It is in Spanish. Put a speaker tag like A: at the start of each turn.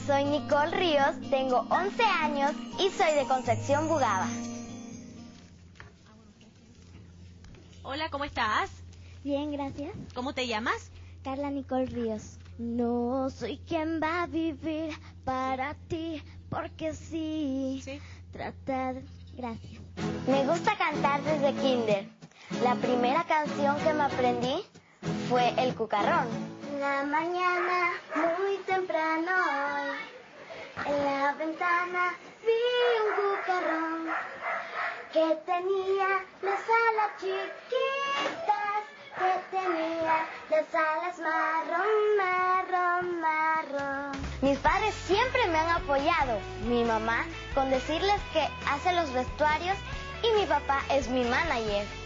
A: soy Nicole Ríos, tengo 11 años y soy de Concepción, Bugaba.
B: Hola, ¿cómo estás?
A: Bien, gracias.
B: ¿Cómo te llamas?
A: Carla Nicole Ríos. No soy quien va a vivir para ti, porque sí. Gracias. Me gusta cantar desde kinder. La primera canción que me aprendí fue El Cucarrón. La mañana, muy temprano hoy, en la ventana vi un cucarrón que tenía las alas chiquitas, que tenía las alas marrón. Mis padres siempre me han apoyado, mi mamá con decirles que hace los vestuarios y mi papá es mi manager.